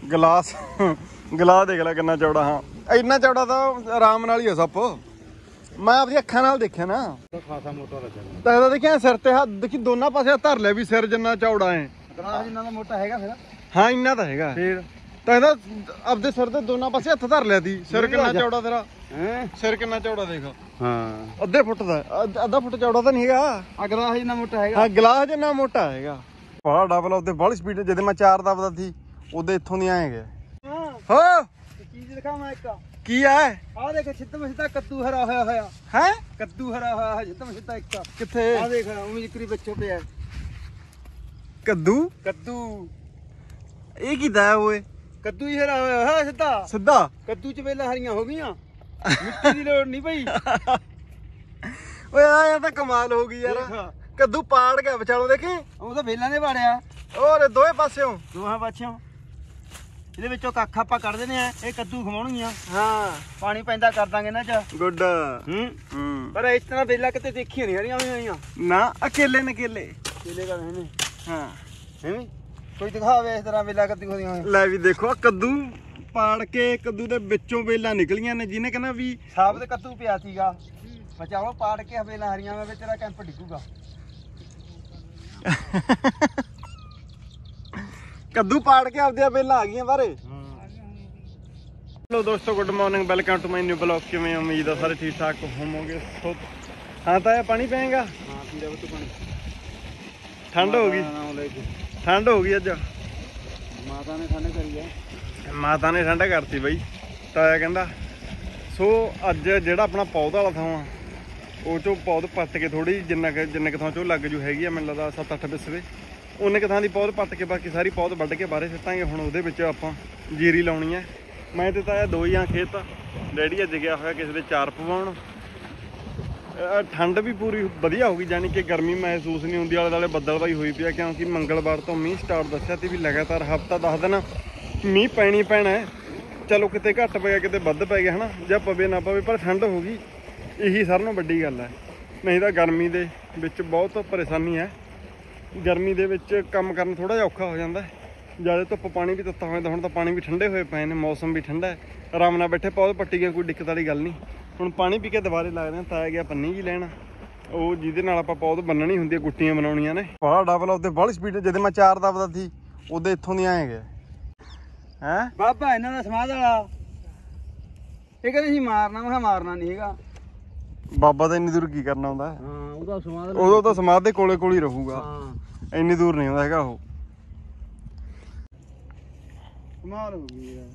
Glass glass ਦੇਖ ਲੈ ਕਿੰਨਾ ਚੌੜਾ। ਹਾਂ ਇੰਨਾ ਚੌੜਾ ਤਾਂ ਆਰਾਮ ਨਾਲ ਹੀ ਆ ਸੱਪ। ਮੈਂ ਆਪਣੀ ਅੱਖਾਂ ਨਾਲ ਦੇਖਿਆ ਨਾ। ਖਾਸਾ ਮੋਟਾ ਲੱਗਿਆ ਤਾਂ ਇਹਦਾ ਦੇਖਿਆ ਸਿਰ ਤੇ ਹੱਥ ਦੇਖੀ ਦੋਨਾਂ ਪਾਸੇ ਧਰ ਲਿਆ ਵੀ ਸਿਰ ਜਿੰਨਾ ਚੌੜਾ ਹੈ। ਗਲਾਸ ਜਿੰਨਾ ਦਾ ਮੋਟਾ ਹੈਗਾ ਫਿਰ। ਹਾਂ ਇੰਨਾ ਤਾਂ ਹੈਗਾ ਫਿਰ ਤਾਂ ਇਹਦਾ ਆਪਦੇ ਸਿਰ ਤੇ ਦੋਨਾਂ ਪਾਸੇ ਹੱਥ ਧਰ ਲਿਆ ਤੀ। ਸਿਰ ਕਿੰਨਾ ਚੌੜਾ ਤੇਰਾ? ਸਿਰ ਕਿੰਨਾ ਚੌੜਾ ਦੇਖ। ਹਾਂ ਅੱਧੇ ਫੁੱਟ ਦਾ, ਅੱਧਾ ਫੁੱਟ ਚੌੜਾ ਤਾਂ ਨਹੀਂ ਹੈਗਾ। ਗਲਾਸ ਜਿੰਨਾ ਮੋਟਾ ਹੈਗਾ। ਹਾਂ ਗਲਾਸ ਜਿੰਨਾ ਮੋਟਾ ਹੈਗਾ। ਬਾਹਲਾ ਡਬਲ ਉਹਦੇ ਬਾਹਲੀ ਸਪੀਡ ਜਦੋਂ ਮੈਂ 4 ਦਬਦਾ ਸੀ ਉਹਦੇ ਇੱਥੋਂ ਦੀ ਆਏ ਗਿਆ। ਹਾਂ ਚੀਜ਼ ਦਿਖਾਵਾਂ ਇੱਕ। ਕੀ ਹੈ? ਆਹ ਦੇਖ ਸਿੱਧਮ ਸਿੱਧਾ ਕੱਦੂ ਹਰਾ ਹੋਇਆ ਹੈ। ਕੱਦੂ ਹਰਾ ਹੋਇਆ ਸਿੱਧਮ ਸਿੱਧਾ ਇੱਕ। ਕਿੱਥੇ? ਆਹ ਦੇਖ ਉਵੇਂ ਜਿਕਰੀ ਬੱਚੋ ਪਿਆ ਕੱਦੂ। ਇਹ ਕਿਦਾ ਹੈ ਓਏ? ਕੱਦੂ ਹੀ ਹਰਾ ਹੋਇਆ ਸਿੱਧਾ ਸਿੱਧਾ। ਕੱਦੂ ਚ ਵੇਲਾਂ ਹਰੀਆਂ ਹੋ ਗਈਆਂ। ਮਿੱਟੀ ਦੀ ਲੋੜ ਨਹੀਂ ਪਈ। ਓਏ ਆ ਤਾਂ ਕਮਾਲ ਹੋ ਗਈ ਯਾਰ। ਕੱਦੂ ਪਾੜ ਗਿਆ ਵਿਚਾਲੋਂ ਦੇਖੀ। ਉਹ ਤਾਂ ਵੇਲਾਂ ਦੇ ਵਾੜਿਆ। ਹੋਰ ਦੋਵੇਂ ਪਾਸਿਓਂ। ਦੋਹਾਂ ਪਾਸਿਓਂ। ਇਹਦੇ ਵਿੱਚੋਂ ਕੱਖ ਆਪਾਂ ਕੱਢ ਦਿੰਦੇ ਆ। ਇਹ ਕੱਦੂ ਖਵਾਉਣਗੀਆਂ। ਹਾਂ ਪਾਣੀ ਪੈਂਦਾ ਕਰ ਦਾਂਗੇ ਇਹਨਾਂ ਚ। ਗੁੱਡ। ਪਰ ਇਸ ਤਰ੍ਹਾਂ ਵੇਲਾਂ ਕਿਤੇ ਦੇਖੀਆਂ ਨਹੀਂ ਹਰੀਆਂ ਹੋਈਆਂ ਨਾ। ਅਕੇਲੇ ਨਕੇਲੇ ਕੇਲੇ ਕਰ ਨੇ। ਹਾਂ ਐਵੇਂ ਕੋਈ ਦਿਖਾਵੇ ਇਸ ਤਰ੍ਹਾਂ ਵੇਲਾਂ ਕੱਦੂ ਹੋਈਆਂ। ਲੈ ਵੀ ਦੇਖੋ ਕੱਦੂ ਪਾੜ ਕੇ ਕੱਦੂ ਦੇ ਵਿੱਚੋਂ ਵੇਲਾਂ ਨਿਕਲੀਆਂ ਨੇ। ਜਿਹਨੇ ਕਹਿੰਦਾ ਵੀ ਸਾਬਤ ਕੱਦੂ ਪਿਆ ਸੀਗਾ। ਬਚਾਓ ਪਾੜ ਕੇ ਵੇਲਾਂ ਹਰੀਆਂ ਵਿੱਚ ਤੇਰਾ ਕੈਂਪ ਡਿੱਗੂਗਾ। ਕੱਦੂ ਪਾੜ ਕੇ ਆਪਦੀਆਂ ਵੇਲਾਂ ਆ ਗਈਆਂ ਬਾਰੇ। ਹੈਲੋ ਦੋਸਤੋ, good morning, welcome to my new blog. ਕਿਵੇਂ ਉਮੀਦ ਆ ਸਾਰੇ ਠੀਕ ਠਾਕ ਹੋਵੋਗੇ। ਹਾਂ ਤਾਂ ਇਹ ਪਾਣੀ ਪਏਗਾ। ਹਾਂ ਪੀਰਾ ਬੱਤੂ ਪਾਣੀ। ਠੰਡ ਹੋ ਗਈ। ਠੰਡ ਹੋ ਗਈ ਅੱਜ। ਮਾਤਾ ਨੇ ਠੰਡ ਕਰੀ ਆ। ਮਾਤਾ ਨੇ ਠੰਡ ਕਰਤੀ ਬਈ। ਤਾਇਆ ਕਹਿੰਦਾ ਸੋ ਅੱਜ ਜਿਹੜਾ ਆਪਣਾ ਪੌਦ ਵਾਲਾ ਥਾਂ ਆ ਉਹ ਚੋਂ ਪੌਦ ਪੱਟ ਕੇ ਥੋੜੀ ਜਿੰਨਾ ਕੁ ਥਾਂ ਚੋਂ ਲੱਗ ਜੂ ਹੈਗੀ ਆ ਮੈਨੂੰ ਲੱਗਦਾ 7-8 ਬਿਸਵੇ ਉਹਨੇ ਕੁ ਥਾਂ ਦੀ ਪੌਦ ਪੱਟ ਕੇ ਬਾਕੀ ਸਾਰੀ ਪੌਦ ਵੱਢ ਕੇ ਬਾਹਰੇ ਸਿੱਟਾਂਗੇ। ਹੁਣ ਉਹਦੇ ਵਿੱਚ ਆਪਾਂ ਜੀਰੀ ਲਾਉਣੀ ਹੈ। ਮੈਂ ਤੇ ਤਾਇਆ ਦੋ ਹੀ ਆ ਖੇਤ। ਡੈਡੀ ਅੱਜ ਗਿਆ ਹੋਇਆ ਕਿਸੇ ਦੇ 4 ਪਵਾਉਣ। ਠੰਡ ਵੀ ਪੂਰੀ ਵਧੀਆ ਹੋ ਗਈ, ਜਾਣੀ ਕਿ ਗਰਮੀ ਮਹਿਸੂਸ ਨਹੀਂ ਹੁੰਦੀ। ਆਲੇ ਦੁਆਲੇ ਬੱਦਲਬਾਈ ਹੋਈ ਪਈ ਆ ਕਿਉਂਕਿ ਮੰਗਲਵਾਰ ਤੋਂ ਮੀਂਹ ਸਟਾਰਟ ਦੱਸਿਆ ਤੇ ਵੀ ਲਗਾਤਾਰ ਹਫ਼ਤਾ 10 ਦਿਨ ਮੀਂਹ ਪੈਣਾ। ਚਲੋ ਕਿਤੇ ਘੱਟ ਪੈ ਗਿਆ ਕਿਤੇ ਵੱਧ ਪੈ ਗਿਆ, ਹੈ ਨਾ, ਜਾਂ ਪਵੇ ਨਾ ਪਵੇ, ਪਰ ਠੰਡ ਹੋ ਗਈ। ਇਹੀ ਸਾਰਿਆਂ ਨਾਲੋਂ ਵੱਡੀ ਗੱਲ ਹੈ। ਨਹੀਂ ਤਾਂ ਗਰਮੀ ਦੇ ਵਿੱਚ ਬਹੁਤ ਪਰੇਸ਼ਾਨੀ ਹੈ। ਗਰਮੀ ਦੇ ਵਿੱਚ ਕੰਮ ਕਰਨ ਥੋੜ੍ਹਾ ਜਿਹਾ ਔਖਾ ਹੋ ਜਾਂਦਾ। ਜ਼ਿਆਦਾ ਧੁੱਪ ਪਾਣੀ ਵੀ ਤੱਤਾ ਹੋ ਜਾਂਦਾ। ਹੁਣ ਤਾਂ ਪਾਣੀ ਵੀ ਠੰਡੇ ਹੋਏ ਪਏ ਨੇ, ਮੌਸਮ ਵੀ ਠੰਡਾ ਹੈ। ਆਰਾਮ ਨਾਲ ਬੈਠੇ ਪੌਦ ਪੱਟੀ ਗਏ, ਕੋਈ ਦਿੱਕਤ ਵਾਲੀ ਗੱਲ ਨਹੀਂ। ਹੁਣ ਪਾਣੀ ਪੀ ਕੇ ਦੁਬਾਰੇ ਲੱਗਦੇ ਹਾਂ। ਤਾਇਆ ਗਿਆ ਪੰਨੀ ਜੀ ਲੈਣ, ਉਹ ਜਿਹਦੇ ਨਾਲ ਆਪਾਂ ਪੌਦ ਬੰਨਣੀ ਹੁੰਦੀ ਹੈ, ਗੁੱਟੀਆਂ ਬਣਾਉਣੀਆਂ ਨੇ। ਬਾਹਲਾ ਡਬਲ ਉਹਦੇ ਬਾਹਲੀ ਸਪੀਡ ਜਦੋਂ ਮੈਂ 4 ਦਬਦਾ ਸੀ ਉਹਦੇ ਇੱਥੋਂ ਦੀ ਆਏ ਗਿਆ। ਹੈਂ ਬਾਬਾ ਇਹਨਾਂ ਦਾ ਸਮਾਧ ਵਾਲਾ ਇਹ ਕਹਿੰਦੇ ਸੀ ਮਾਰਨਾ। ਮੈਂ ਕਿਹਾ ਮਾਰਨਾ ਨਹੀਂ ਹੈਗਾ। ਬਾਬਾ ਤਾਂ ਇੰਨੀ ਦੂਰ ਕੀ ਕਰਨਾ ਹੁੰਦਾ? ਹਾਂ ਉਹਦਾ ਸਮਾਧ ਉਦੋਂ ਤਾਂ ਸਮਾਧ ਦੇ ਕੋਲੇ ਕੋਲ ਹੀ ਰਹੂਗਾ। ਹਾਂ ਇੰਨੀ ਦੂਰ ਨਹੀਂ ਹੁੰਦਾ ਹੈਗਾ ਉਹ। ਕਮਾਲ ਹੋ ਗਈ ਯਾਰ।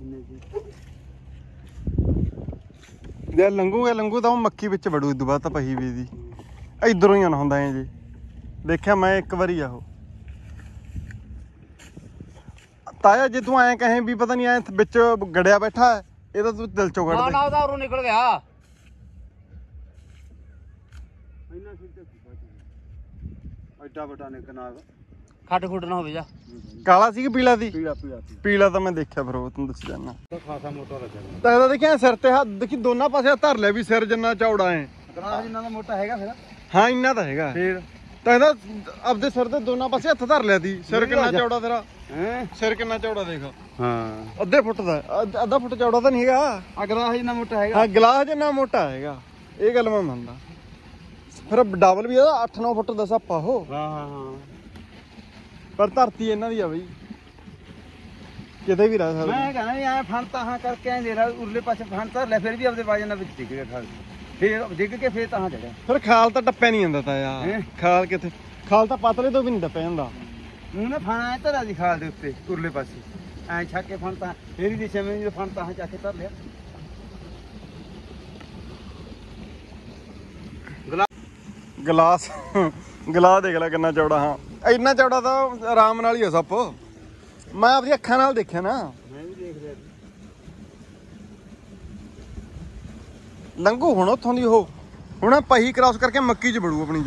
ਜੇ ਲੰਘੂ ਤਾਂ ਉਹ ਮੱਕੀ ਵਿੱਚ ਵੜੂ। ਇਦੋਂ ਬਾਅਦ ਤਾਂ ਪਹੀ ਵੀ ਦੀ ਇਧਰੋਂ ਹੀ ਆਉਣਾ ਹੁੰਦਾ ਐ ਜੀ। ਦੇਖਿਆ ਮੈਂ ਇੱਕ ਵਾਰੀ ਆਹੋ। ਤਾਇਆ ਜੇ ਤੂੰ ਐਂ ਕਹੇ ਵੀ ਪਤਾ ਨਹੀਂ ਐ ਵਿੱਚ ਗੜਿਆ ਬੈਠਾ, ਇਹਦਾ ਤੂੰ ਦਿਲ ਚੋਂ ਕੱਢ ਦੇ। ਨਾ ਉਹਦਾ ਉਰੋਂ ਨਿਕਲ ਗਿਆ। ਐਡਾ ਵੱਡਾ ਨਿਕਨਾਗ ਖੱਡ ਖੁੱਡ ਨਾ ਹੋਵੇ ਜਾ। ਕਾਲਾ ਸੀ ਕਿ ਪੀਲਾ ਸੀ? ਪੀਲਾ ਪੀਲਾ ਤਾਂ ਮੈਂ ਦੇਖਿਆ, ਫਿਰ ਉਹ ਤੈਨੂੰ ਦੱਸ ਜਾਣਾ। ਖਾਸਾ ਮੋਟਾ ਲੱਗਿਆ ਤਾਂ ਇਹਦਾ ਦੇਖਿਆ ਸਿਰ ਤੇ ਹੱਥ ਦੇਖੀ ਦੋਨਾਂ ਪਾਸੇ ਧਰ ਲਿਆ ਵੀ ਸਿਰ ਜਿੰਨਾ ਚੌੜਾ ਹੈ। ਗਲਾਸ ਜਿੰਨਾ ਦਾ ਮੋਟਾ ਹੈਗਾ ਫਿਰ। ਹਾਂ ਇੰਨਾ ਤਾਂ ਹੈਗਾ। ਫਿਰ ਤਾਂ ਇਹਦਾ ਆਪਦੇ ਸਿਰ ਤੇ ਦੋਨਾਂ ਪਾਸੇ ਹੱਥ ਧਰ ਲਿਆ ਤੀ। ਸਿਰ ਕਿੰਨਾ ਚੌੜਾ ਤੇਰਾ? ਸਿਰ ਕਿੰਨਾ ਚੌੜਾ ਦੇਖ। ਹਾਂ ਅੱਧੇ ਫੁੱਟ ਦਾ, ਅੱਧਾ ਫੁੱਟ ਚੌੜਾ ਤਾਂ ਨਹੀਂ ਹੈਗਾ। ਗਲਾਸ ਜਿੰਨਾ ਮੋਟਾ ਹੈਗਾ। ਹਾਂ ਗਲਾਸ ਜਿੰਨਾ ਮੋਟਾ ਹੈਗਾ। ਇਹ ਗੱਲ ਮੈਂ ਮੰਨਦਾ। ਫਿਰ ਡਬਲ ਵੀ ਇਹਦਾ 8-9 ਫੁੱਟ ਦਾ ਸੱਪ ਆ ਉਹ। ਹਾਂ ਪਰ ਧਰਤੀ ਇਹਨਾਂ ਦੀ ਆ ਬਈ, ਕਿਤੇ ਵੀ ਰਹਿ ਸਕਦਾ। ਮੈਂ ਕਹਿੰਦਾ ਵੀ ਐ ਫਣ ਤਾਂ ਕਰਕੇ ਐ ਦੇ ਉਰਲੇ ਪਾਸੇ ਫਣ ਧਰ ਲੈ, ਫਿਰ ਵੀ ਆਪਦੇ ਬਾਜਨ ਨਾਲ ਵਿੱਚ ਡਿੱਗ ਗਿਆ ਖਾਲ। ਫਿਰ ਡਿੱਗ ਕੇ ਫਿਰ ਤਾਂ ਚੜਿਆ। ਫਿਰ ਖਾਲ ਤਾਂ ਟੱਪਿਆ ਨਹੀਂ ਜਾਂਦਾ ਤਾਂ ਯਾਰ। ਖਾਲ ਕਿੱਥੇ? ਖਾਲ ਤਾਂ ਪਤਲੇ ਤੋਂ ਵੀ ਨਹੀਂ ਟੱਪਿਆ ਜਾਂਦਾ। ਉਹ ਨਾ ਫਣ ਐ ਧਰਿਆ ਦੀ ਖਾਲ ਦੇ ਉੱਤੇ ਉਰਲੇ ਪਾਸੇ ਐ ਛੱਕ ਕੇ ਫਣ ਤਾਂ ਫੇਰੀ ਦੀ ਛੇਵੇਂ ਜਦੋਂ ਫਣ ਤਾਂ ਚੱਕ ਕੇ ਧਰ ਲਿਆ। ਗਲਾਸ ਦੇਖ ਲੈ ਕਿੰਨਾ ਚੌੜਾ। ਹਾਂ ਇੰਨਾ ਚੌੜਾ ਤਾਂ ਆਰਾਮ ਨਾਲ ਹੀ ਆ ਸੱਪ। ਮੈਂ ਆਪਣੀ ਅੱਖਾਂ ਨਾਲ ਦੇਖਿਆ ਨਾ। ਮੈਂ ਵੀ ਦੇਖ ਰਿਹਾ। ਲੰਘੂ ਹੁਣ ਉੱਥੋਂ ਦੀ ਉਹ ਹੁਣ ਪਹੀ ਕ੍ਰਾਸ ਕਰਕੇ ਮੱਕੀ 'ਚ ਵੜੂ ਆਪਣੀ 'ਚ।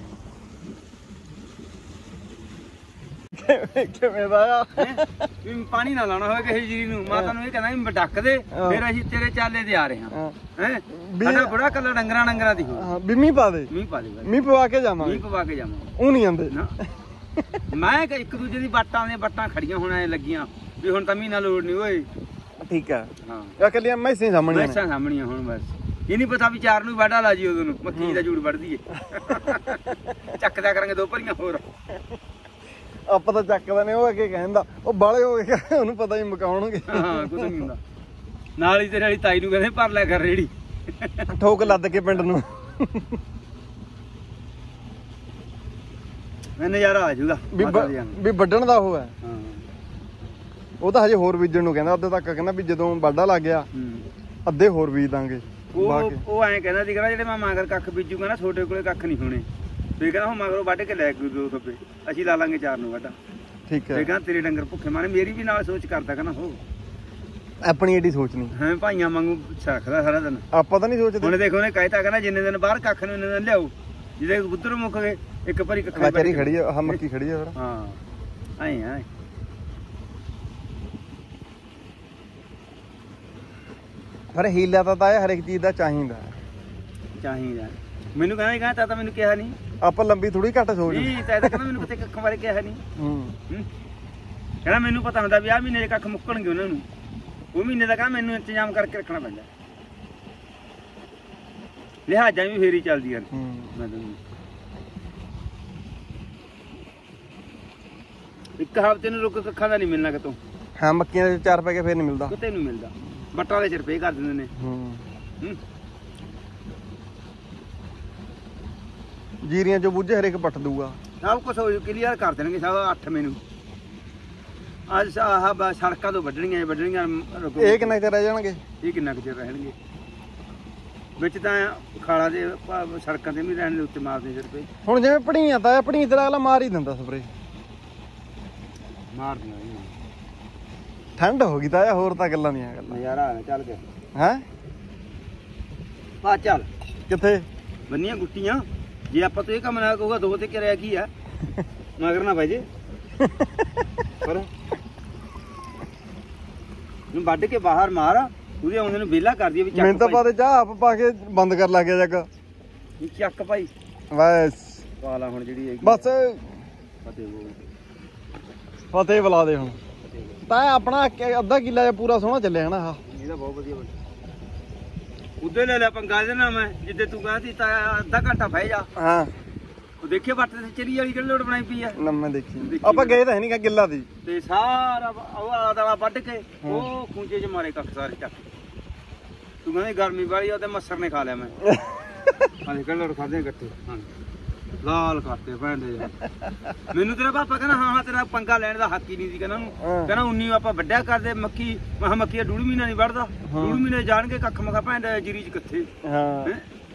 ਕਿਵੇਂ ਦਾ ਆ? ਵੀ ਪਾਣੀ ਨਾ ਲਾਉਣਾ ਹੋਵੇ ਕਿਸੇ ਜੀਰੀ ਨੂੰ। ਮਾਤਾ ਨੂੰ ਇਹ ਕਹਿੰਦਾ ਵੀ ਡੱਕ ਦੇ, ਫਿਰ ਅਸੀਂ ਤੇਰੇ ਚਾਲੇ ਤੇ ਆ ਰਹੇ ਹਾਂ। ਸਾਡਾ ਬੁੜਾ ਕੱਲਾ ਡੰਗਰਾਂ ਦੀ ਵੀ ਮੀਂਹ ਪਾ ਦੇ। ਮੀਂਹ ਪਾ ਦੇ, ਮੀਂਹ ਪਵਾ ਕੇ ਜਾਵਾਂਗੇ। ਮੀਂਹ ਪਵਾ ਕੇ ਜਾਵਾਂਗੇ। ਉਹ ਨਹੀਂ ਆਂਦੇ ਨਾ। ਮੈਂ ਇੱਕ ਦੂਜੇ ਦੀ ਬਾਟਾਂ ਦੀਆਂ ਬੱਟਾਂ ਖੜੀਆਂ ਹੋਣ ਐ ਲੱਗੀਆਂ ਵੀ ਹੁਣ ਤਾਂ ਮਹੀਨਾ ਲੋੜ ਨਹੀਂ ਓਏ। ਠੀਕ ਆ ਹਾਂ ਆ ਕੱਲੀਆਂ ਮੈਸਾਂ ਸਾਹਮਣੇ ਮੈਸਾਂ ਸਾਹਮਣੀਆਂ ਹੁਣ ਬਸ ਇਹ ਨਹੀਂ ਪਤਾ ਵੀ ਚਾਰ ਨੂੰ ਵਾਢਾ ਲਾ ਜੀ ਉਦੋਂ ਨੂੰ ਮੱਕੀ ਦਾ ਜੂੜ ਵੱਢਦੀ ਏ ਚੱਕਦਾ ਕਰਾਂਗੇ 2 ਭਰੀਆਂ ਹੋਰ। ਆਪਾਂ ਤਾਂ ਚੱਕਦਾ ਨੇ ਉਹ ਅੱਗੇ ਕਹਿੰਦਾ ਉਹ ਬਾਲੇ ਹੋ ਗਏ ਉਹਨੂੰ ਪਤਾ ਹੀ ਮਕਾਉਣਗੇ। ਹਾਂ ਕੁਝ ਨਹੀਂ ਹੁੰਦਾ ਨਾਲ ਹੀ ਤੇਰੇ ਵਾਲੀ ਤਾਈ ਨੂੰ ਕਹਿੰਦੇ ਭਰ ਲਿਆ ਕਰ ਰੇੜੀ ਠੋਕ ਲੱਦ ਕੇ ਪਿੰਡ ਨੂੰ ਨਜ਼ਾਰਾ ਆ ਜੂਗਾ ਵੀ ਵੱਢਣ ਦਾ ਉਹ ਹੈ। ਹਾਂ ਉਹ ਤਾਂ ਹਜੇ ਹੋਰ ਬੀਜਣ ਨੂੰ ਕਹਿੰਦਾ ਅੱਧੇ ਤੱਕ ਕਹਿੰਦਾ ਵੀ ਜਦੋਂ ਵਾਢਾ ਲੱਗ ਗਿਆ ਅੱਧੇ ਹੋਰ ਬੀਜ ਦਾਂਗੇ। ਉਹ ਐਂ ਕਹਿੰਦਾ ਸੀ ਕਹਿੰਦਾ ਜਿਹੜੇ ਮੈਂ ਮਗਰ ਕੱਖ ਬੀਜੂਗਾ ਨਾ ਛੋਟੇ ਕੋਲੇ ਕੱਖ ਨਹੀਂ ਹੋਣੇ ਤੇ ਕਹਿੰਦਾ ਹੁਣ ਮਗਰੋਂ ਵੱਢ ਕੇ ਲੈ ਕੇ 2 ਥੱਪੇ ਅਸੀਂ ਲਾ ਲਾਂਗੇ 4 ਨੂੰ ਵਾਢਾ। ਠੀਕ ਹੈ ਤੇ ਕਹਿੰਦਾ ਤੇਰੇ ਡੰਗਰ ਭੁੱਖੇ ਮਾਰੇ ਮੇਰੀ ਵੀ ਨਾਲ ਸੋਚ ਕਰਦਾ ਕਹਿੰਦਾ ਹੋ ਆਪਣੀ ਏਡੀ ਸੋਚ ਨਹੀਂ ਹਾਂ ਭਾਈਆਂ ਵਾਂਗੂ ਰੱਖਦਾ ਸਾਰਾ ਦਿਨ। ਆਪਾਂ ਤਾਂ ਨਹੀਂ ਸੋਚਦੇ। ਹੁਣ ਦੇਖੋ ਉਹਨੇ ਕਹਿਤਾ ਕਹਿੰਦਾ ਜਿੰਨੇ ਦਿਨ ਬਾਹਰ ਕੱਖ ਨੂੰ ਇੰਨੇ ਦਿਨ ਲਿਆਓ ਜਿਹਦੇ ਕਬੂਤਰ ਮੁੱਕ ਗਏ ਇੱਕ ਭਰੀ ਕੱਖਾਂ ਵਿਚਾਰੀ ਖੜੀ ਆ ਆਹ ਮੱਕੀ ਖੜੀ ਆ ਫਿਰ। ਹਾਂ ਐਂ ਆ ਪਰ ਹੀਲਾ ਤਾਂ ਹਰ ਇੱਕ ਚੀਜ਼ ਦਾ ਚਾਹੀਦਾ ਚਾਹੀਦਾ। ਮੈਨੂੰ ਕਹਿੰਦਾ ਤਾਂ ਮੈਨੂੰ ਕਿਹਾ ਨਹੀਂ ਆਪਾਂ ਲੰਬੀ ਥੋੜੀ ਘੱਟ ਸੋਚ ਨਹੀਂ ਤਾਂ ਕਹਿੰਦਾ ਮੈਨੂੰ ਕਿਤੇ ਕੱਖਾਂ ਬਾਰੇ ਕਿਹਾ ਨਹੀਂ। ਹੂੰ ਕਹਿੰਦਾ ਮੈਨੂੰ ਪਤਾ ਹੁੰਦਾ ਵੀ ਆਹ ਮਹੀਨੇ ਦੇ ਕੱਖ ਮੁੱਕਣਗੇ ਉਹਨਾਂ ਨੂੰ ਉਹ ਮਹੀਨੇ ਦਾ ਕਹਿੰਦਾ ਮੈਨੂੰ ਇੰਤਜ਼ਾਮ ਕਰਕੇ ਰੱਖਣਾ ਪੈਂਦਾ ਲਿਹਾਜ਼ਾਂ ਵੀ ਫੇਰ ਹੀ ਚੱਲਦੀਆਂ ਇੱਕ ਹਫ਼ਤੇ ਨੂੰ ਰੁਕ ਕੱਖਾਂ ਦਾ ਨਹੀਂ ਮਿਲਣਾ ਕਿਤੋਂ। ਹਾਂ ਮੱਕੀਆਂ ਦੇ 4 ਪੈ ਕੇ ਫੇਰ ਨਹੀਂ ਮਿਲਦਾ ਕਿਤੇ ਨਹੀਂ ਮਿਲਦਾ ਬੱਟਾਂ ਦੇ ਸਿਰ ਪੇ ਕਰ ਦਿੰਦੇ ਨੇ। ਜੀਰੀਆਂ ਚੋਂ ਬੂਝੇ ਹਰੇਕ ਪੱਟ ਦੂਗਾ ਸਭ ਕੁਝ ਕਲੀਅਰ ਕਰ ਦੇਣਗੇ ਸਭ 8 ਮੈਨੂੰ ਅੱਜ ਆਹ ਸੜਕਾਂ ਤੋਂ ਵੱਢਣੀਆਂ ਇਹ ਕਿੰਨਾ ਚਿਰ ਰਹਿ ਜਾਣਗੇ। ਇਹ ਕਿੰਨਾ ਕੁ ਚਿਰ ਰਹਿਣਗੇ ਵਿੱਚ ਤਾਂ ਖਾਲਾ ਦੇ ਸੜਕਾਂ ਤੇ ਵੀ ਰਹਿਣ ਦੇ ਉੱਤੇ ਮਾਰਦੇ ਸਿਰ ਪੇ। ਹੁਣ ਜਿਵੇਂ ਪੜੀਆਂ ਤਾਂ ਪੜੀ ਤੇ ਅਗਲਾ ਮਾਰ ਹੀ ਦਿੰਦਾ ਸਪਰੇ ਮਾਰ ਦਿੰਦਾ ਠੰਡ ਹੋ ਗਈ ਤਾਂ ਹੋਰ ਤਾਂ ਗੱਲਾਂ ਦੀਆਂ ਗੱਲਾਂ ਨਜ਼ਾਰਾ ਆ ਚੱਲ ਕੇ ਹੈ ਪਾ ਚੱਲ ਕਿੱਥੇ ਬੰਨੀਆਂ ਗੁੱਟੀਆਂ ਜੇ ਆਪਾਂ ਤੋਂ ਇਹ ਕੰਮ ਨਾ ਕਹੂਗਾ 2 ਤੇ ਕਰਿਆ ਕੀ ਆ ਮਗਰ ਨਾ ਭਾਈ ਪਰ ਨੂੰ ਵੱਢ ਕੇ ਬਾਹਰ ਮਾਰ ਉਹਦੇ ਆਉਂਦੇ ਨੂੰ ਵਿਹਲਾ ਕਰ ਦਈਏ ਵੀ ਚੱਕ ਮੈਨੂੰ ਤਾਂ ਪਤਾ ਚਾਹ ਆਪ ਪਾ ਕੇ ਬੰਦ ਕਰ ਲੱਗ ਗਿਆ ਜੱਗ ਚੱਕ ਭਾਈ ਬਸ ਵਾਲਾ ਹੁਣ ਜਿਹੜੀ ਹੈਗੀ ਬਸ ਫਤਿਹ ਬੋਲ ਫਤਿਹ ਬੁਲਾ ਦੇ ਹੁਣ ਤਾਂ ਆਪਣਾ ਅੱਧਾ ਕਿੱਲਾ ਜਿਹਾ ਪੂਰਾ ਸੋਹਣਾ ਚੱਲਿਆ ਹਨਾ ਆਹ ਇਹਦਾ ਬਹੁਤ ਵਧੀਆ ਬਣ ਉਦੋਂ ਲੈ ਲਿਆ ਪੰਗਾ ਦੇ ਨਾ ਮੈਂ ਜਿੱਦੇ ਤੂੰ ਕਹਿੰਦੀ ਤਾਂ ਅੱਧਾ ਘੰਟਾ ਫਹਿ ਜਾ। ਹਾਂ ਉਹ ਦੇਖਿਆ ਵੱਟ ਤੇ ਚਰੀ ਵਾਲੀ ਕਿਹੜੀ ਲੋੜ ਬਣਾਈ ਪਈ ਆ ਨਾ ਮੈਂ ਦੇਖੀ ਆਪਾਂ ਗਏ ਤਾਂ ਹੈ ਨਹੀਂ ਗਿੱਲਾ ਦੀ ਤੇ ਸਾਰਾ ਉਹ ਆਲਾ ਦਾਲਾ ਵੱਢ ਕੇ ਉਹ ਖੂੰਜੇ 'ਚ ਮਾਰੇ ਕੱਖ ਸਾਰੇ ਚੱਕ ਤੂੰ ਕਹਿੰਦੀ ਗਰਮੀ ਵਾਲੀ ਉਹਦੇ ਮੱਛਰ ਨੇ ਖਾ ਲਿਆ ਮੈਂ ਆਲੇ ਕੱਲੜ ਖਾਦੇ ਇਕੱਠੇ ਹਾਂ ਲਾਲ ਕਰਤੇ ਭੈਣ ਦੇ ਮੈਨੂੰ ਤੇਰਾ ਪਾਪਾ ਕਹਿੰਦਾ ਹਾਂ ਤੇਰਾ ਪੰਗਾ ਲੈਣ ਦਾ ਹੱਕ ਹੀ ਨਹੀਂ ਸੀ ਕਹਿੰਦਾ ਉਹਨੂੰ ਕਹਿੰਦਾ 19 ਆਪਾਂ ਵੱਢਿਆ ਕਰਦੇ ਮੱਕੀ ਮੱਕੀ 1.5 ਮਹੀਨਾ ਨਹੀਂ ਵੱਢਦਾ 1.5 ਮਹੀਨੇ ਜਾਣਗੇ ਕੱਖ ਮਖਾ ਭੈਣ ਦੇ ਜੀਰੀ 'ਚ ਕਿੱਥੇ। ਹਾਂ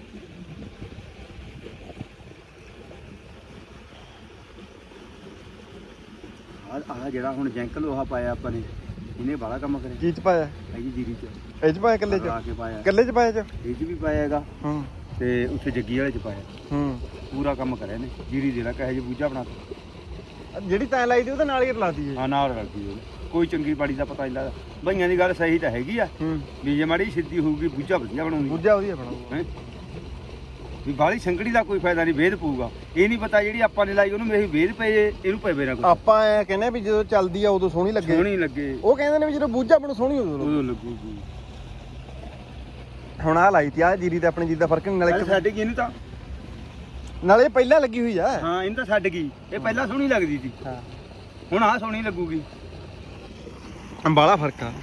ਆਹ ਜਿਹੜਾ ਹੁਣ ਜੈਂਕ ਲੋਹਾ ਪਾਇਆ ਆਪਾਂ ਨੇ ਇਹਨੇ ਬਾਹਲਾ ਕੰਮ ਕਰਿਆ। ਕੀ ਚ ਪਾਇਆ ਹੈਗੀ ਜੀਰੀ 'ਚ ਇਹ 'ਚ ਪਾਇਆ ਕੱਲੇ 'ਚ ਲਾ ਕੇ ਪਾਇਆ ਕੱਲੇ 'ਚ ਪਾਇਆ ਇਹ 'ਚ ਵੀ ਪਾਇਆ ਹੈਗਾ ਤੇ ਉੱਥੇ ਜੱਗੀ ਵਾਲੇ 'ਚ ਪਾਇਆ ਪੂਰਾ ਕੰਮ ਕਰਿਆ ਨੇ ਜੀਰੀ ਜਿਹੜਾ ਕਹੇ ਜੇ ਬੂਝਾ ਬਣਾ ਜਿਹੜੀ ਤੈਂ ਲਾਈ ਦੀ ਉਹਦੇ ਨਾਲ ਹੀ ਰਲਾਦੀ ਹੈ। ਹਾਂ ਨਾਲ ਰਲਦੀ ਉਹ ਕੋਈ ਚੰਗੀ ਬਾੜੀ ਦਾ ਪਤਾ ਨਹੀਂ ਲੱਗਦਾ ਬਈਆਂ ਦੀ ਗੱਲ ਸਹੀ ਤਾਂ ਹੈਗੀ ਆ ਵੀ ਜੇ ਮਾੜੀ ਸਿੱਧੀ ਹੋਊਗੀ ਬੂਝਾ ਵਧੀਆ ਬਣਾਉਂਦੀ ਬੂਝਾ ਵਧੀਆ ਬਣਾਊਗਾ ਵੀ ਬਾਹਲੀ ਸੰਗੜੀ ਦਾ ਕੋਈ ਫਾਇਦਾ ਨਹੀਂ ਵੇਦ ਪਊਗਾ ਇਹ ਨਹੀਂ ਪਤਾ ਜਿਹੜੀ ਆਪਾਂ ਨੇ ਲਾਈ ਉਹਨੂੰ ਮੇਰੀ ਵੇਦ ਪਏ ਇਹਨੂੰ ਪਵੇ ਨਾ ਕੋਈ। ਆਪਾਂ ਐ ਕਹਿੰਦੇ ਵੀ ਜਦੋਂ ਚੱਲਦੀ ਆ ਉਦੋਂ ਸੋਹਣੀ ਲੱਗੇ ਉਹ ਕਹਿੰਦੇ ਨੇ ਵੀ ਜਦੋਂ ਬੂਝਾ ਬਣੂ ਸੋਹਣੀ ਉਦੋਂ ਲੱਗੂਗੀ। ਹੁਣ ਆ ਲਾਈ ਤੀ ਆ ਜੀਰੀ ਤੇ ਆਪਣੀ ਜੀਰੀ ਦਾ ਫਰਕ ਨਹੀਂ ਨਾਲੇ ਛੱਡ ਗਈ ਇਹਨੂੰ ਤਾਂ ਨਾਲੇ ਪਹਿਲਾਂ ਲੱਗੀ ਹੋਈ ਆ। ਹਾਂ ਇਹਨੂੰ ਤਾਂ ਛੱਡ ਗਈ ਇਹ ਪਹਿਲਾਂ ਸੋਹਣੀ ਲੱਗਦੀ ਸੀ ਹੁਣ ਆਹ ਸੋਹਣੀ ਲੱਗੂਗੀ ਅੰਬਾਲਾ ਫਰਕ ਆ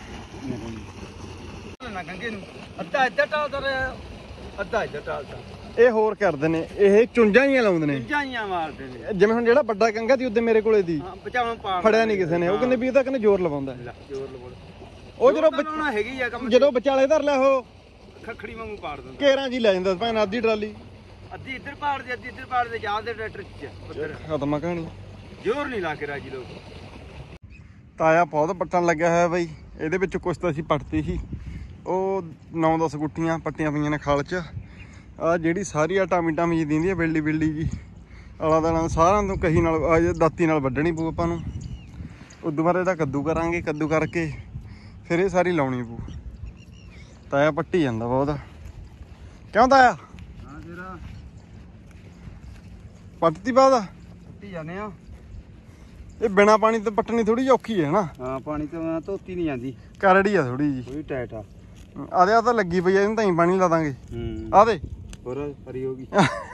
ਨਾ ਗੰਗੇ ਨੂੰ ਅੱਧਾ ਇੱਧਰ ਟਾਲਦਾ ਰਿਹਾ ਅੱਧਾ ਇੱਧਰ ਟਾਲਦਾ। ਇਹ ਹੋਰ ਕਰਦੇ ਨੇ ਇਹ ਚੁੰਝਾਂ ਹੀ ਲਾਉਂਦੇ ਨੇ ਚੁੰਝਾਂ ਮਾਰਦੇ ਨੇ ਜਿਵੇਂ ਹੁਣ ਜਿਹੜਾ ਵੱਡਾ ਕੰਗਾ ਸੀ ਉੱਤੇ ਮੇਰੇ ਕੋਲੇ ਦੀ ਫੜਿਆ ਨਹੀਂ ਕਿਸੇ ਨੇ ਉਹ ਕਹਿੰਦੇ ਵੀ ਇਹ ਤਾਂ ਕਹਿੰਦੇ ਜ਼ੋਰ ਲਵਾਉਂਦਾ ਜ਼ੋਰ ਲਵਾਉਂਦਾ ਉਹ ਜਦੋਂ ਬਣਾਉਣਾ ਹੈਗੀ ਆ ਕੰਮ ਜਦੋਂ ਵਿਚਾਲੇ ਧਰ ਲਿਆ ਉਹ ਖੱਖੜੀ ਵਾਂਗੂ ਪਾੜ ਦਿੰਦਾ ਕੇਰਾਂ ਜੀ ਲੈ ਜਾਂਦਾ ਭਾਵੇਂ ਅੱਧੀ ਟਰਾਲੀ ਅੱਧੀ ਇੱਧਰ ਪਾੜ ਦੇ ਅੱਧੀ ਇੱਧਰ ਪਾੜ ਦੇ ਜਾਂਦੇ ਟਰੈਕਟਰ 'ਚ ਉੱਧਰ ਖਤਮ ਕਹਾਣੀ ਜ਼ੋਰ ਨਹੀਂ ਲਾ ਕੇ ਰਾਜੀ ਲੋਕ। ਤਾਇਆ ਬਹੁਤ ਪੱਟਣ ਲੱਗਿਆ ਹੋਇਆ ਬਾਈ ਇਹਦੇ ਵਿੱਚ ਕੁਛ ਤਾਂ ਅਸੀਂ ਪੱਟਤੀ ਸੀ ਉਹ 9-10 ਗੁੱਟੀਆਂ ਪੱਟੀਆਂ ਪਈਆਂ ਨੇ ਖਾਲ 'ਚ ਆ ਜਿਹੜੀ ਸਾਰੀ ਆ ਟਾਮੀ ਜੀ ਦਿੰਦੀ ਆ ਬਿਲਡੀ ਜੀ ਆਲਾ ਦਾਲਾ ਸਾਰਿਆਂ ਤੋਂ ਕਹੀ ਨਾਲ ਦਾਤੀ ਨਾਲ ਵੱਢਣੀ ਪਊ ਆਪਾਂ ਨੂੰ ਉਦੋਂ ਬਾਅਦ ਇਹਦਾ ਕੱਦੂ ਕਰਾਂਗੇ ਕੱਦੂ ਕਰਕੇ ਫਿਰ ਇਹ ਸਾਰੀ ਲਾਉਣੀ ਪਊ। ਤਾਇਆ ਪੱਟੀ ਜਾਂਦਾ ਬਹੁਤ ਕਿਉਂ ਤਾਇਆ ਹਾਂ ਤੇਰਾ ਪੱਟਤੀ ਬਾਅਦ ਪੱਟੀ ਜਾਂਦੇ ਆ ਇਹ ਬਿਨਾ ਪਾਣੀ ਤੋਂ ਪੱਟਣੀ ਥੋੜੀ ਔਖੀ ਹੈ ਨਾ। ਹਾਂ ਪਾਣੀ ਤੋਂ ਧੋਤੀ ਨਹੀਂ ਜਾਂਦੀ, ਕਰੜੀ ਆ ਥੋੜੀ ਜੀ। ਥੋੜੀ ਟਾਈਟ ਆ। ਆਦੇ ਆ ਤਾਂ ਲੱਗੀ ਪਈ ਆ, ਇਹਨੂੰ ਤਾਂ ਹੀ ਪਾਣੀ ਲਾ ਦਾਂਗੇ। ਆਦੇ ਹੋਰ ਹਰੀ ਹੋ ਗਈ।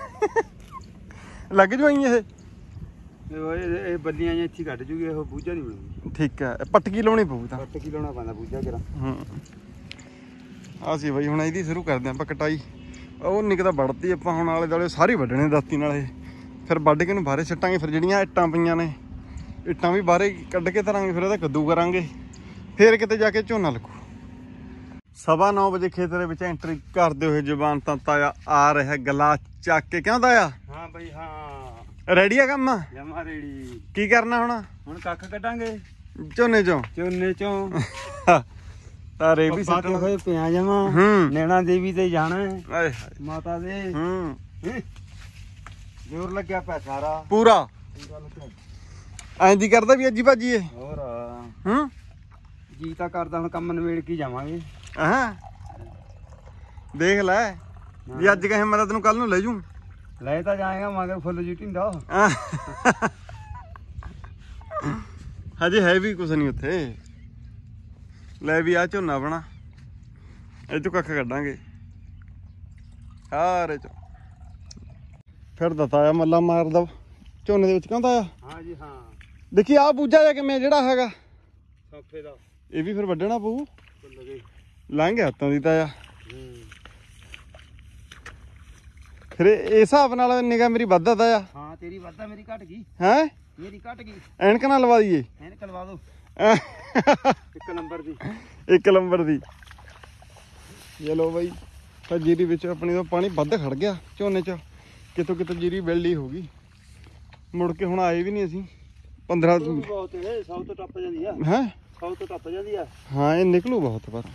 ਲੱਗ ਜੂ ਆਈ ਇਹ ਇਹ ਬੱਲੀਆਂ ਜਾਂ ਇੱਥੇ ਕੱਢ ਜੂਗੀ, ਇਹ ਬੂਝਾ ਨਹੀਂ ਬਣੂਗੀ। ਠੀਕ ਹੈ, ਪਟਕੀ ਲਾਉਣੀ ਪਊ ਤਾਂ। ਪਟਕੀ ਲਾਉਣਾ ਪੈਂਦਾ ਬੂਝਾ ਕਰਾ। ਆ ਸੀ ਬਈ ਹੁਣ ਇਹਦੀ ਸ਼ੁਰੂ ਕਰਦੇ ਆਪਾਂ ਕਟਾਈ। ਉਹ ਨਿੱਕਦਾ ਵੜਤੀ ਆਪਾਂ ਹੁਣ ਆਲੇ ਦੁਆਲੇ ਸਾਰੀ ਵੱਢਣੇ ਦਾਤੀ ਨਾਲ ਇਹ, ਫਿਰ ਵੱਢ ਕੇ ਇਹਨੂੰ ਬਾਹਰੇ ਸਿੱਟਾਂਗੇ। ਫਿਰ ਜਿਹੜੀਆਂ ਇੱਟਾਂ ਪਈਆਂ ਨੇ ਇੱਟਾਂ ਵੀ ਬਾਹਰੇ ਕੱਢ ਕੇ ਧਰਾਂਗੇ, ਫਿਰ ਇਹਦਾ ਕੱਦੂ ਕਰਾਂਗੇ, ਫਿਰ ਕਿਤੇ ਜਾ ਕੇ ਝੋਨਾ ਲੱਗੂ। 9:15 ਵਜੇ ਖੇਤ ਦੇ ਵਿੱਚ ਐਂਟਰੀ ਕਰਦੇ ਹੋਏ ਜਵਾਨ ਤਾਂ ਤਾਇਆ ਆ ਰਿਹਾ ਗਲਾ ਚੱਕ ਕੇ। ਕਿਉਂ ਤਾਇਆ? ਹਾਂ ਬਈ ਹਾਂ, ਰੈਡੀ ਆ ਕੰਮ? ਜਮਾ ਰੇੜੀ। ਕੀ ਕਰਨਾ ਹੁਣ ਕੱਖ ਕੱਢਾਂਗੇ ਝੋਨੇ ਚੋਂ? ਝੋਨੇ ਚੋਂ ਤਾਰੇ ਵੀ ਬਾਕੀ ਹੋਏ ਪਿਆ ਜਮਾ। ਨੈਣਾ ਦੇਵੀ ਤੇ ਜਾਣਾ ਆਏ ਮਾਤਾ ਦੇ। ਜ਼ੋਰ ਲੱਗਿਆ ਪਿਆ ਸਾਰਾ ਪੂਰਾ। ਐਂ ਦੀ ਕਰਦਾ ਵੀ ਅੱਜੀ ਭਾਜੀ। ਹੋਰ ਜੀ ਤਾਂ ਕਰਦਾ, ਹੁਣ ਕੰਮ ਨਵੇੜ ਕੇ ਜਾਵਾਂਗੇ। ਹਾਂ ਦੇਖ ਲੈ, ਜੇ ਅੱਜ ਕਹੇ ਮੈਂ ਤਾਂ ਤੈਨੂੰ ਕੱਲ ਨੂੰ ਲੈ ਜੂ। ਲੈ ਤਾਂ ਜਾਏਗਾ ਮਗਰ ਫੁੱਲ ਜੀ ਢਿੰਡਾ। ਹਜੇ ਹੈ ਵੀ ਕੁਛ ਨਹੀਂ ਉੱਥੇ। ਲੈ ਵੀ ਆ ਝੋਨਾ ਆਪਣਾ, ਇਹ ਚੋਂ ਕੱਖ ਕੱਢਾਂਗੇ ਸਾਰੇ ਚ। ਫਿਰ ਦਤਾਇਆ ਮੱਲਾ ਮਾਰਦਾ ਝੋਨੇ ਦੇ ਵਿੱਚ। ਕਹਿੰਦਾ ਆ ਹਾਂ ਜੀ ਹਾਂ। ਦੇਖੀ ਆ ਬੂਝਾ ਜਾ ਕਿਵੇਂ ਜਿਹੜਾ ਹੈਗਾ ਸਾਫੇ ਦਾ, ਇਹ ਵੀ ਫਿਰ ਵੱਢਣਾ ਪਊ। ਲੰਘ ਗਿਆ ਹੱਥਾਂ ਦੀ ਤਾਇਆ। ਫਿਰ ਇਸ ਹਿਸਾਬ ਨਾਲ ਨਿਗਾਹ ਮੇਰੀ ਵੱਧਦਾ ਤਾਇਆ। ਹਾਂ ਤੇਰੀ ਵੱਧਦਾ, ਮੇਰੀ ਘਟ ਗਈ। ਹੈ ਮੇਰੀ ਘਟ ਗਈ। ਐਨਕ ਨਾਲ ਲਵਾ ਦਈਏ? ਐਨਕ ਲਵਾ ਦੋ। 1 ਨੰਬਰ ਦੀ। 1 ਨੰਬਰ ਦੀ। ਚਲੋ ਬਾਈ, ਤਾਂ ਜੀਰੀ ਵਿੱਚ ਆਪਣੀ ਤੋਂ ਪਾਣੀ ਵੱਧ ਖੜ ਗਿਆ ਝੋਨੇ ਚ। ਕਿਤੋਂ ਕਿਤੋਂ ਜੀਰੀ ਬਿਲਡੀ ਹੋ ਗਈ। ਮੁੜ ਕੇ ਹੁਣ ਆਏ ਵੀ ਨਹੀਂ ਅਸੀਂ। 15 ਬਹੁਤ ਹੈ, 100 ਤੋਂ ਟੱਪ ਜਾਂਦੀ ਆ। ਹੈ 100 ਤੋਂ ਟੱਪ ਜਾਂਦੀ ਆ। ਹਾਂ ਇਹ ਨਿਕਲੂ ਬਹੁਤ ਪਰ।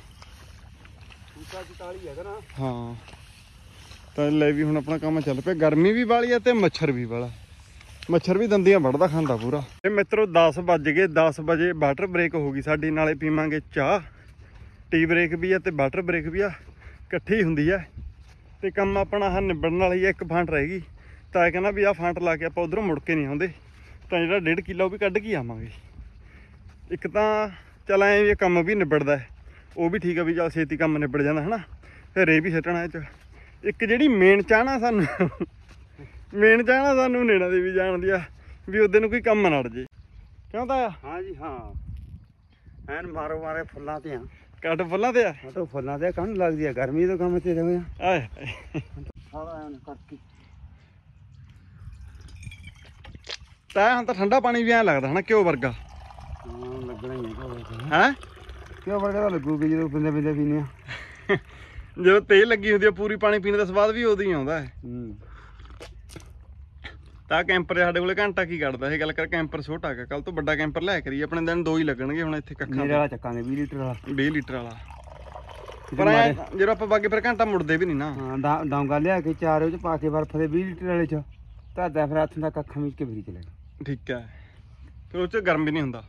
44 ਹੈਗਾ ਨਾ। ਹਾਂ ਤਾਂ ਲੈ ਵੀ ਹੁਣ ਆਪਣਾ ਕੰਮ ਚੱਲ ਪਿਆ। ਗਰਮੀ ਵੀ ਵਾਲੀ ਆ ਤੇ ਮੱਛਰ ਵੀ ਵਾਲਾ। ਮੱਛਰ ਵੀ ਦੰਦੀਆਂ ਵੱਢਦਾ ਖਾਂਦਾ ਪੂਰਾ। ਇਹ ਮਿੱਤਰੋ 10 ਵੱਜ ਗਏ। 10 ਵਜੇ ਵਾਟਰ ਬ੍ਰੇਕ ਹੋ ਗਈ ਸਾਡੀ। ਨਾਲੇ ਪੀਵਾਂਗੇ ਚਾਹ। ਟੀ ਬ੍ਰੇਕ ਵੀ ਆ ਤੇ ਵਾਟਰ ਬ੍ਰੇਕ ਵੀ ਆ, ਇਕੱਠੀ ਹੁੰਦੀ ਆ। ਤੇ ਕੰਮ ਆਪਣਾ ਆਹ ਨਿਬੜਨ ਵਾਲੀ ਆ। 1 ਫਾਂਟ ਰਹਿ ਗਈ। ਤਾਂ ਇਹ ਕਹਿੰਦਾ ਵੀ ਆਹ ਫਾਂਟ ਲਾ ਕੇ ਆਪਾਂ ਉਧਰੋਂ ਮੁੜ ਕੇ ਨਹੀਂ ਆਉਂਦੇ, ਤਾਂ ਜਿਹੜਾ 1.5 ਕਿੱਲਾ ਉਹ ਵੀ ਕੱਢ ਕੇ ਆਵਾਂਗੇ। ਇੱਕ ਤਾਂ ਚੱਲ ਐਂ ਵੀ ਕੰਮ ਵੀ ਨਿਬੜਦਾ, ਉਹ ਵੀ ਠੀਕ ਆ ਵੀ ਚੱਲ ਛੇਤੀ ਕੰਮ ਨਿਬੜ ਜਾਂਦਾ ਹੈ ਨਾ। ਫਿਰ ਇਹ ਵੀ ਸਿੱਟਣਾ ਇਹ 'ਚ। ਇੱਕ ਜਿਹੜੀ ਮੇਨ ਚਾਹਨਾ ਸਾਨੂੰ ਨੈਣਾ ਦੇਵੀ ਜਾਣ ਦੀ ਆ, ਵੀ ਉਹਦੇ ਨੂੰ ਕੋਈ ਕੰਮ ਨੜ ਜੇ। ਕਿਉਂ ਤਾਂ? ਹਾਂ ਜੀ ਹਾਂ। ਐਨ ਮਾਰੋ ਮਾਰੇ ਫੁੱਲਾਂ ਤੇ ਆ। ਕੱਟ ਫੁੱਲਾਂ ਤੇ ਆ। ਤਾਂ ਫੁੱਲਾਂ ਤੇ ਕੰਨ ਲੱਗਦੀ ਆ, ਗਰਮੀ ਤੋਂ ਕੰਮ ਤੇ ਰਹੇ ਆ। ਆਏ ਸਾਰਾ ਐਨ ਕਰਕੇ ਤਾਂ ਹੁਣ ਤਾਂ ਠੰਡਾ ਪਾਣੀ ਵੀ ਐਂ ਲੱਗਦਾ ਹਨਾ ਘਿਓ ਵਰਗਾ। ਹਾਂ ਲੱਗਣਾ ਹੀ ਹੈ ਘਿਓ ਵਰਗਾ ਤਾਂ ਲੱਗੂਗੀ ਜਦੋਂ ਪਿੰਦੇ ਪੀਨੇ ਆ। ਜਦੋਂ ਤੇਲ ਲੱਗੀ ਹੁੰਦੀ ਆ ਪੂਰੀ, ਪਾਣੀ ਪੀਣ ਦਾ ਸਵਾਦ ਵੀ ਉਦੋਂ ਹੀ ਆਉਂਦਾ ਹੈ। ਤਾਂ ਕੈਂਪਰ ਸਾਡੇ ਕੋਲੇ ਘੰਟਾ ਕੀ ਕੱਢਦਾ ਇਹ ਗੱਲ ਕਰ। ਕੈਂਪਰ ਛੋਟਾ ਹੈਗਾ, ਕੱਲ ਤੋਂ ਵੱਡਾ ਕੈਂਪਰ ਲੈ ਕਰੀ। ਆਪਣੇ ਦਿਨ 2 ਹੀ ਲੱਗਣਗੇ ਹੁਣ ਇੱਥੇ ਕੱਖਾਂ। ਮੇਰੇ ਵਾਲਾ ਚੱਕਾਂਗੇ 20 ਲੀਟਰ ਵਾਲਾ। 20 ਲੀਟਰ ਵਾਲਾ। ਪਰ ਜਦੋਂ ਆਪਾਂ ਬਾਗੇ ਫਿਰ ਘੰਟਾ ਮੁੜਦੇ ਵੀ ਨਹੀਂ ਨਾ। ਹਾਂ ਡੌਂਗਾ ਲਿਆ ਕੇ 4 ਉਹ ਚ ਪਾ ਕੇ ਬਰਫ ਦੇ 20 ਲੀਟਰ ਵਾਲੇ ਚ ਧਰਦਾ, ਫਿਰ ਹੱਥ ਦਾ ਕੱਖਾਂ ਵਿੱਚ ਕੇ ਫਰੀ ਚਲੇਗਾ। ਠੀਕ ਹੈ, ਫਿਰ ਉਹ ਚ ਗਰਮ ਵੀ ਨਹੀਂ ਹੁੰਦਾ।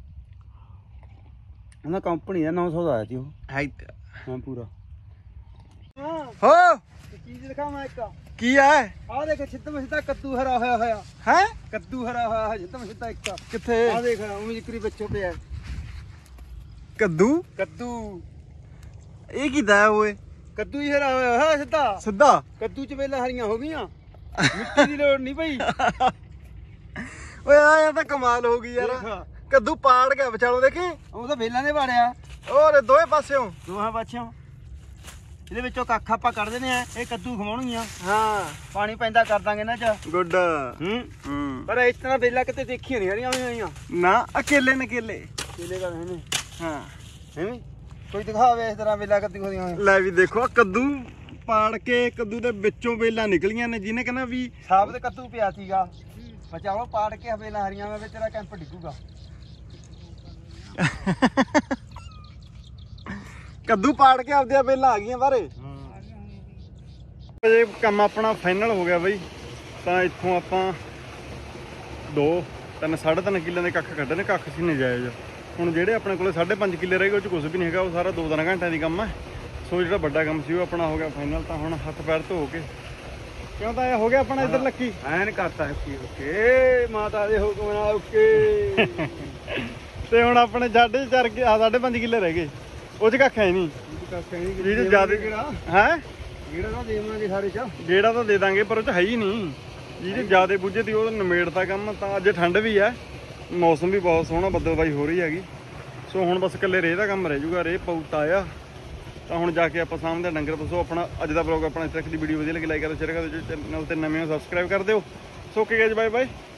ਉਹਨਾਂ ਕੰਪਨੀ ਦਾ 900 ਦਾ ਆਇਆ ਸੀ ਉਹ। ਹਾਂ ਪੂਰਾ। ਹੋ ਚੀਜ਼ ਦਿਖਾਵਾਂ ਇੱਕ। ਕੀ ਹੈ? ਆਹ ਦੇਖ ਛਿੱਤਮ ਸਿੱਧਾ ਕੱਦੂ ਹਰਾ ਹੋਇਆ। ਹੈ ਕੱਦੂ ਹਰਾ ਹੋਇਆ ਛਿੱਤਮ ਸਿੱਧਾ ਇੱਕ। ਕਿੱਥੇ? ਆਹ ਦੇਖ ਉਵੇਂ ਜਿਕਰੀ ਬੱਚੋ ਪਿਆ ਕੱਦੂ। ਇਹ ਕਿਦਾ ਹੈ ਓਏ? ਕੱਦੂ ਹੀ ਹਰਾ ਹੋਇਆ ਸਿੱਧਾ। ਕੱਦੂ ਚ ਵੇਲਾਂ ਹਰੀਆਂ ਹੋ ਗਈਆਂ, ਮਿੱਟੀ ਦੀ ਲੋੜ ਨਹੀਂ ਪਈ। ਓਏ ਆ ਤਾਂ ਕਮਾਲ ਹੋ ਗਈ ਯਾਰ। ਕੱਦੂ ਪਾੜ ਗਿਆ ਵਿਚਾਲੋਂ, ਦੇਖੀ ਉਹ ਤਾਂ ਵੇਲਾਂ ਦੇ ਵਾੜਿਆ। ਹੋਰ ਦੋਵੇਂ ਪਾਸਿਓਂ। ਦੋਹਾਂ ਪਾਸਿਓਂ। ਇਹਦੇ ਵਿੱਚੋਂ ਕੱਖ ਆਪਾਂ ਕੱਢ ਦਿੰਦੇ ਆ, ਇਹ ਕੱਦੂ ਖਵਾਉਣਗੀਆਂ। ਹਾਂ ਪਾਣੀ ਪੈਂਦਾ ਕਰ ਦਾਂਗੇ ਇਹਨਾਂ ਚ। ਗੁੱਡ। ਪਰ ਇਸ ਤਰ੍ਹਾਂ ਵੇਲਾਂ ਕਿਤੇ ਦੇਖੀਆਂ ਨਹੀਂ ਹਰੀਆਂ ਹੋਈਆਂ ਨਾ। ਅਕੇਲੇ ਨਕੇਲੇ ਕੇਲੇ ਦਾ ਇਹਨੇ। ਹਾਂ ਐਵੇਂ ਕੋਈ ਦਿਖਾਵੇ ਇਸ ਤਰ੍ਹਾਂ ਵੇਲਾਂ ਕੱਦੂ ਹੋਈਆਂ ਹੋਈਆਂ। ਲੈ ਵੀ ਦੇਖੋ ਕੱਦੂ ਪਾੜ ਕੇ ਕੱਦੂ ਦੇ ਵਿੱਚੋਂ ਵੇਲਾਂ ਨਿਕਲੀਆਂ ਨੇ। ਜਿਹਨੇ ਕਹਿੰਦਾ ਵੀ ਸਾਬਤ ਕੱਦੂ ਪਿਆ ਸੀਗਾ, ਬਚਾਓ ਪਾੜ ਕੇ ਵੇਲਾਂ ਹਰੀਆਂ ਵਿੱਚ ਤੇਰਾ ਕੈਂਪ ਡਿੱਗੂਗਾ। ਕੱਦੂ ਪਾੜ ਕੇ ਆਪਦੇ ਵੇਲਾਂ ਆ ਗਈਆਂ ਬਾਹਰੇ। ਇਹ ਕੰਮ ਆਪਣਾ ਫਾਈਨਲ ਹੋ ਗਿਆ ਬਈ। ਤਾਂ ਇੱਥੋਂ ਆਪਾਂ 2, 3, 3.5 ਕਿੱਲਿਆਂ ਦੇ ਕੱਖ ਕੱਢੇ ਨੇ। ਕੱਖ ਸੀ ਨਜਾਇਜ਼। ਹੁਣ ਜਿਹੜੇ ਆਪਣੇ ਕੋਲੇ 5.5 ਕਿੱਲੇ ਰਹਿ ਗਏ ਉਹ ਚ ਕੁਝ ਵੀ ਨਹੀਂ ਹੈਗਾ। ਉਹ ਸਾਰਾ 2-3 ਘੰਟਿਆਂ ਦੀ ਕੰਮ ਹੈ। ਸੋ ਜਿਹੜਾ ਵੱਡਾ ਕੰਮ ਸੀ ਉਹ ਆਪਣਾ ਹੋ ਗਿਆ ਫਾਈਨਲ। ਤਾਂ ਹੁਣ ਹੱਥ ਪੈਰ ਧੋ ਕੇ ਕਿਉਂ ਤਾਂ ਇਹ ਹੋ ਗਿਆ ਆਪਣਾ ਇੱਧਰ ਲੱਕੀ ਐਨ ਕਰਤਾ ਓਕੇ ਮਾਤਾ ਦੇ ਹੁਕਮ ਨਾਲ ਓਕੇ। ਤੇ ਹੁਣ ਆਪਣੇ 5.5 ਕਿੱਲੇ ਰਹਿ ਗਏ, ਉਹ ਚ ਕੱਖ ਹੈ ਨਹੀਂ ਜਿਹਦੇ ਜ਼ਿਆਦਾ ਹੈ ਜਿਹੜਾ ਨਾ ਦੇਵਾਂਗੇ ਸਾਰੇ ਚ ਗੇੜਾ ਤਾਂ ਦੇ ਦਾਂਗੇ, ਪਰ ਉਹ ਚ ਹੈ ਹੀ ਨਹੀਂ। ਜਿਹਦੇ ਜ਼ਿਆਦਾ ਬੁੱਝੇ ਤੀ ਉਹ ਨਿਮੇੜਤਾ ਕੰਮ। ਤਾਂ ਅੱਜ ਠੰਡ ਵੀ ਹੈ, ਮੌਸਮ ਵੀ ਬਹੁਤ ਸੋਹਣਾ, ਬੱਦਲਬਾਈ ਹੋ ਰਹੀ ਹੈਗੀ। ਸੋ ਹੁਣ ਬਸ ਇਕੱਲੇ ਰੇਹ ਦਾ ਕੰਮ ਰਹਿ ਜੂਗਾ, ਰੇਹ ਪਊਤਾ ਆ। ਤਾਂ ਹੁਣ ਜਾ ਕੇ ਆਪਾਂ ਸਾਹਮਣੇ ਡੰਗਰ ਪਸੋ। ਆਪਣਾ ਅੱਜ ਦਾ ਵਲੌਗ ਆਪਣਾ ਇਸ ਤੱਕ ਦੀ ਵੀਡੀਓ ਵਧੀਆ ਲੱਗੀ ਲਾਈਕ ਕਰੋ, ਸ਼ੇਅਰ ਕਰੋ, ਚੈਨਲ ਤੇ ਨਵੇਂ ਹੋ ਸਬਸਕ੍ਰਾਈਬ ਕਰ ਦਿਓ। So okay guys, bye bye.